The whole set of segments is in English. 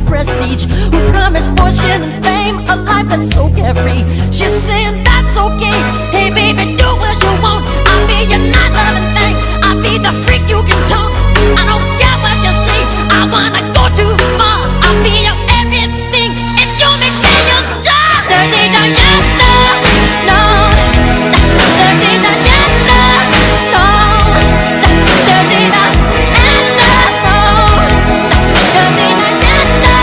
prestige, who promised fortune and fame, a life that's so carefree. She's saying that's okay. Hey baby, do what you want. I'll be your not loving thing. I'll be the freak you can talk. I don't care what you say. I wanna go too far. I'll be your everything if you make me your star. Dirty Diana, no. Dirty Diana, no. Dirty Diana, no. Dirty Diana.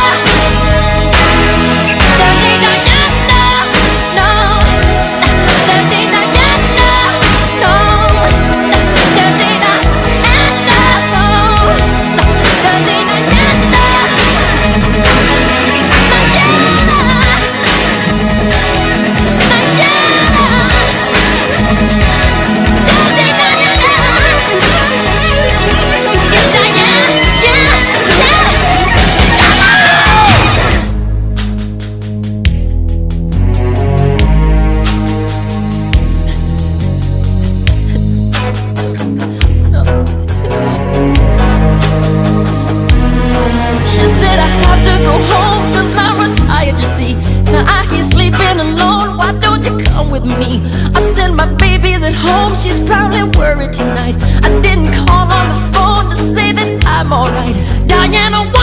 Dirty Diana, no. Dirty Diana, no. Dirty Diana, no. Dirty Diana. She said I have to go home 'cause I'm retired, you see. Now I hear sleeping alone, why don't you come with me? I said my baby's at home, she's probably worried tonight. I didn't call on the phone to say that I'm alright. Diana,